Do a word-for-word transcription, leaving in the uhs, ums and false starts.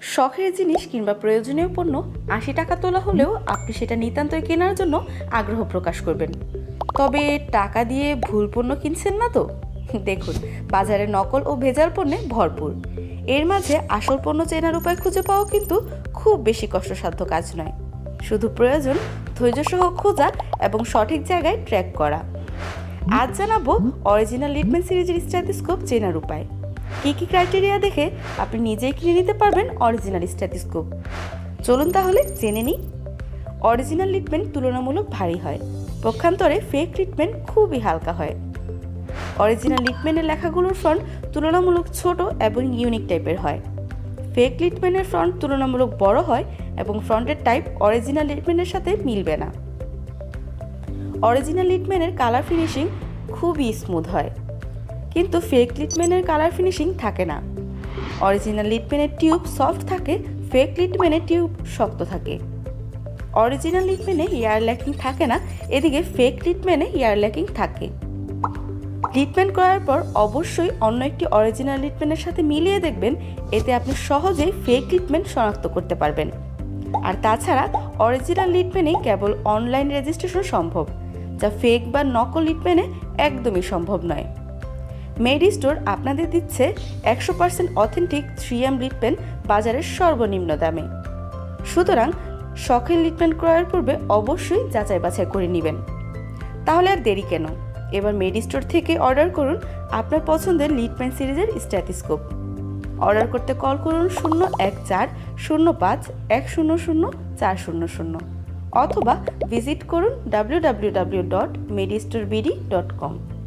শখের জিনিস কিংবা প্রয়োজনীয় পণ্য আশি টাকা তোলা হলেও আপনি সেটা নিতান্তই কেনার জন্য আগ্রহ প্রকাশ করবেন। তবে টাকা দিয়ে ভুল পণ্য কিনছেন না তো? দেখুন, বাজারে নকল ও ভেজাল পণ্যে ভরপুর। এর মাঝে আসল পণ্য চেনার উপায় খুঁজে পাওয়া কিন্তু খুব বেশি কষ্টসাধ্য কাজ নয়। শুধু প্রয়োজন ধৈর্যসহ খোঁজা এবং সঠিক জায়গায় ট্র্যাক করা। আজ জানাবো অরিজিনাল লিটম্যান সিরিজের স্টেথোস্কোপ চেনার উপায়। কী কী ক্রাইটেরিয়া দেখে আপনি নিজেই কিনে নিতে পারবেন অরিজিনাল স্টেথোস্কোপ। চলুন তাহলে জেনে নিই। অরিজিনাল লিটম্যান তুলনামূলক ভারী হয়, পক্ষান্তরে ফেক লিটম্যান খুবই হালকা হয়। অরিজিনাল লিটম্যানের লেখাগুলোর ফন্ট তুলনামূলক ছোট এবং ইউনিক টাইপের হয়। ফেক লিটম্যানের ফন্ট তুলনামূলক বড় হয় এবং ফন্টের টাইপ অরিজিনাল লিটম্যানের সাথে মিলবে না। অরিজিনাল লিটম্যানের কালার ফিনিশিং খুবই স্মুথ হয়, কিন্তু ফেক লিটম্যানের কালার ফিনিশিং থাকে না। অরিজিনাল লিটম্যানের টিউব সফট থাকে, ফেক লিটম্যানের টিউব শক্ত থাকে। অরিজিনাল লিটম্যানে এয়ার ল্যাকিং থাকে না, এদিকে ফেক লিটম্যানে এয়ার ল্যাকিং থাকে। লিটম্যান করার পর অবশ্যই অন্য একটি অরিজিনাল লিটম্যানের সাথে মিলিয়ে দেখবেন, এতে আপনি সহজেই ফেক লিটম্যান শনাক্ত করতে পারবেন। আর তাছাড়া অরিজিনাল লিটম্যানেই কেবল অনলাইন রেজিস্ট্রেশন সম্ভব, যা ফেক বা নকল লিটম্যানে একদমই সম্ভব নয়। মেডি স্টোর আপনাদের দিচ্ছে একশো percent authentic three M Littmann বাজারের সর্বনিম্ন দামে। সুতরাং শখের লিটম্যান ক্রয়ের পূর্বে অবশ্যই যাচাই বাছাই করে নেবেন। তাহলে আর দেরি কেন, এবার মেডি স্টোর থেকে অর্ডার করুন আপনার পছন্দের লিটম্যান সিরিজের স্টেথোস্কোপ। অর্ডার করতে কল করুন শূন্য এক চার শূন্য পাঁচ এক শূন্য শূন্য চার শূন্য শূন্য অথবা ভিজিট করুন W W W dot medi store BD dot কম।